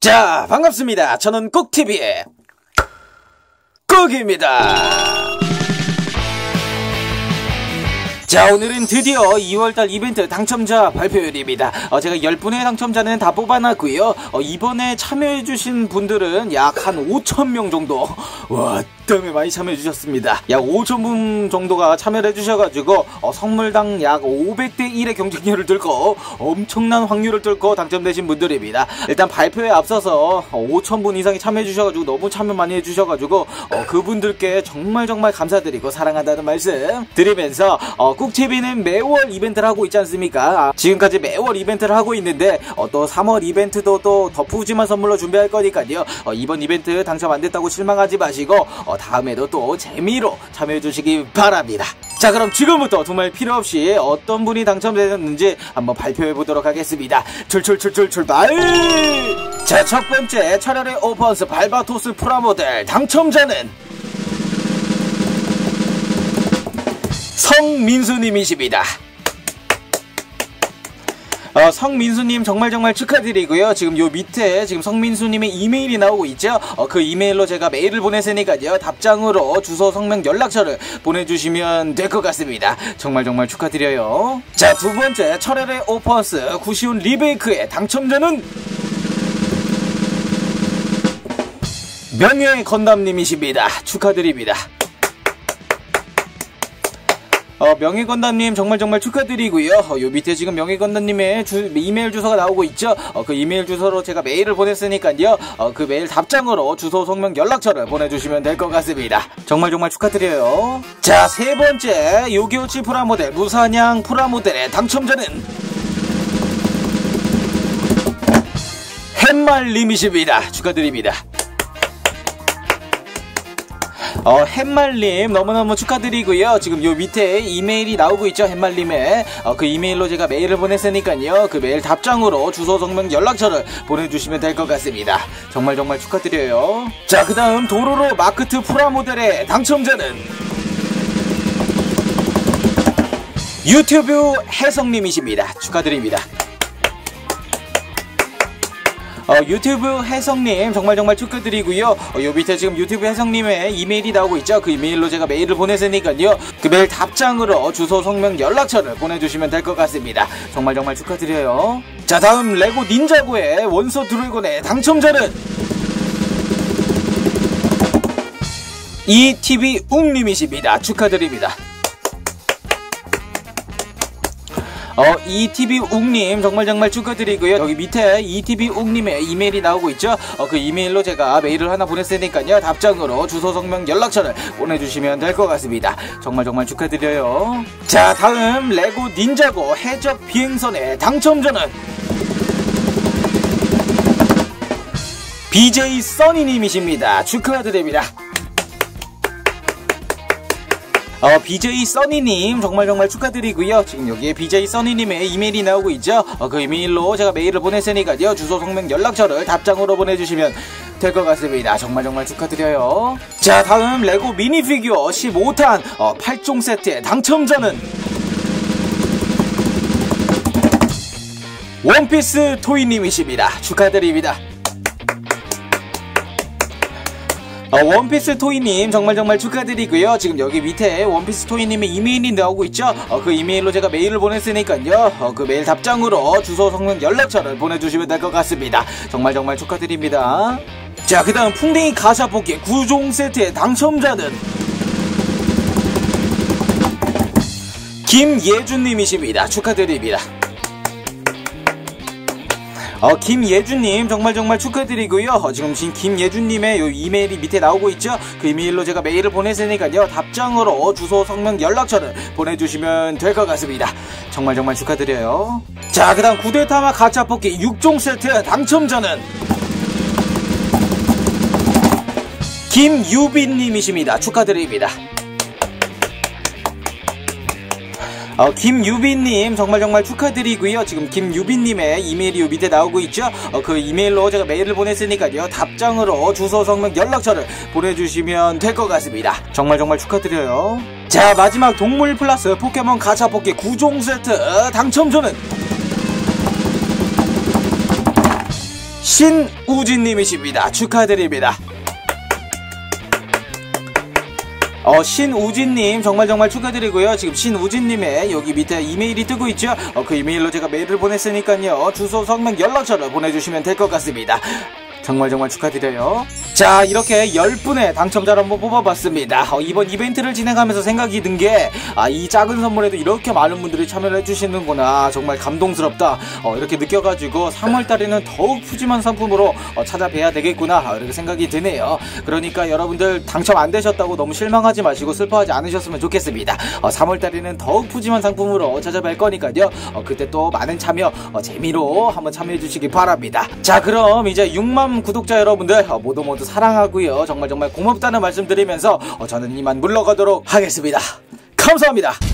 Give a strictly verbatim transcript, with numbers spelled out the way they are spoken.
자, 반갑습니다. 저는 꾹티비의 꾹입니다. 자, 오늘은 드디어 이월달 이벤트 당첨자 발표일입니다. 어, 제가 열 분의 당첨자는 다 뽑아놨고요. 어, 이번에 참여해주신 분들은 약 한 오천 명 정도. 와, 땀에 많이 참여해주셨습니다. 약 오천 분 정도가 참여를 해주셔가지고 어, 선물당 약 오백 대 일의 경쟁률을 뚫고 엄청난 확률을 뚫고 당첨되신 분들입니다. 일단 발표에 앞서서 어, 오천 분 이상이 참여해주셔가지고 너무 참여 많이 해주셔가지고 어, 그분들께 정말 정말 감사드리고 사랑한다는 말씀 드리면서 어, 꾹티비는 매월 이벤트를 하고 있지 않습니까? 지금까지 매월 이벤트를 하고 있는데 어, 또 삼월 이벤트도 또 더 푸짐한 선물로 준비할 거니까요. 어, 이번 이벤트 당첨 안 됐다고 실망하지 마시고 어, 다음에도 또 재미로 참여해 주시기 바랍니다. 자, 그럼 지금부터 두말 필요 없이 어떤 분이 당첨되셨는지 한번 발표해 보도록 하겠습니다. 출출출출 출발! 자, 첫 번째 차라리 오펀스 발바토스 프라모델 당첨자는 성민수님이십니다. 어, 성민수님 정말 정말 축하드리고요. 지금 요 밑에 지금 성민수님의 이메일이 나오고 있죠. 어, 그 이메일로 제가 메일을 보냈으니까요. 답장으로 주소, 성명, 연락처를 보내주시면 될 것 같습니다. 정말 정말 축하드려요. 자, 두 번째 철혈의 오펀스 구시온 리베이크의 당첨자는 명예의 건담님이십니다. 축하드립니다. 어, 명예건담님 정말 정말 축하드리고요. 어, 요 밑에 지금 명예건담님의 주, 이메일 주소가 나오고 있죠. 어, 그 이메일 주소로 제가 메일을 보냈으니까요. 어, 그 메일 답장으로 주소, 성명, 연락처를 보내주시면 될 것 같습니다. 정말 정말 축하드려요. 자, 세 번째 요기요치 프라모델 무사냥 프라모델의 당첨자는 햇말님이십니다. 축하드립니다. 어, 햇말님 너무너무 축하드리고요. 지금 요 밑에 이메일이 나오고 있죠. 햇말님의 어, 그 이메일로 제가 메일을 보냈으니까요. 그 메일 답장으로 주소, 성명, 연락처를 보내주시면 될 것 같습니다. 정말 정말 축하드려요. 자, 그 다음 도로로 마크트 프라모델의 당첨자는 유튜브 혜성님이십니다. 축하드립니다. 어, 유튜브 혜성님 정말 정말 축하드리고요. 어, 요 밑에 지금 유튜브 혜성님의 이메일이 나오고 있죠. 그 이메일로 제가 메일을 보냈으니까요. 그 메일 답장으로 주소, 성명, 연락처를 보내주시면 될 것 같습니다. 정말 정말 축하드려요. 자, 다음 레고 닌자고의 원소 드래곤의 당첨자는 이티비 웅님이십니다. 축하드립니다. 어, 이티비 웅님 정말 정말 축하드리고요. 여기 밑에 이티비 웅님의 이메일이 나오고 있죠. 어, 그 이메일로 제가 메일을 하나 보냈으니까요. 답장으로 주소, 성명, 연락처를 보내주시면 될 것 같습니다. 정말 정말 축하드려요. 자, 다음 레고 닌자고 해적 비행선의 당첨자는 비제이 써니님이십니다. 축하드립니다. 어, 비제이 써니님 정말 정말 축하드리고요. 지금 여기에 비제이 써니님의 이메일이 나오고 있죠. 어, 그 이메일로 제가 메일을 보냈으니까요. 주소, 성명, 연락처를 답장으로 보내주시면 될 것 같습니다. 정말 정말 축하드려요. 자, 다음 레고 미니피규어 십오 탄 어, 팔 종 세트의 당첨자는 원피스 토이님이십니다. 축하드립니다. 어, 원피스 토이님 정말 정말 축하드리고요. 지금 여기 밑에 원피스 토이님의 이메일이 나오고 있죠. 어, 그 이메일로 제가 메일을 보냈으니까요. 어, 그 메일 답장으로 주소, 성명, 연락처를 보내주시면 될 것 같습니다. 정말 정말 축하드립니다. 자, 그 다음 풍뎅이 가샤뽑기 구 종 세트의 당첨자는 김예준님이십니다. 축하드립니다. 어, 김예준님 정말 정말 축하드리고요. 어, 지금 김예준님의 요 이메일이 밑에 나오고 있죠. 그 이메일로 제가 메일을 보냈으니까요. 답장으로 주소, 성명, 연락처를 보내주시면 될 것 같습니다. 정말 정말 축하드려요. 자, 그 다음 구데타마 가차뽑기 육 종 세트 당첨자는 김유빈님이십니다. 축하드립니다. 어, 김유빈님 정말 정말 축하드리고요. 지금 김유빈님의 이메일이 요 밑에 나오고 있죠. 어, 그 이메일로 제가 메일을 보냈으니까요. 답장으로 주소, 성명, 연락처를 보내주시면 될 것 같습니다. 정말 정말 축하드려요. 자, 마지막 동물 플러스 포켓몬 가차 뽑기 구 종 세트 당첨자는 신우진님이십니다. 축하드립니다. 어, 신우진님 정말 정말 축하드리고요. 지금 신우진님의 여기 밑에 이메일이 뜨고 있죠. 어, 그 이메일로 제가 메일을 보냈으니까요. 주소, 성명, 연락처를 보내주시면 될 것 같습니다. 정말 정말 축하드려요. 자, 이렇게 열 분의 당첨자를 한번 뽑아봤습니다. 어, 이번 이벤트를 진행하면서 생각이 든 게, 아, 이 작은 선물에도 이렇게 많은 분들이 참여를 해주시는구나. 정말 감동스럽다. 어, 이렇게 느껴가지고 삼월달에는 더욱 푸짐한 상품으로 어, 찾아뵈야 되겠구나. 어, 이렇게 생각이 드네요. 그러니까 여러분들 당첨 안 되셨다고 너무 실망하지 마시고 슬퍼하지 않으셨으면 좋겠습니다. 어, 삼월달에는 더욱 푸짐한 상품으로 찾아뵐 거니까요. 어, 그때 또 많은 참여, 어, 재미로 한번 참여해주시기 바랍니다. 자, 그럼 이제 육만 구독자 여러분들 어, 모두 모두 사랑하고요. 정말 정말 고맙다는 말씀 드리면서 어, 저는 이만 물러가도록 하겠습니다. 감사합니다.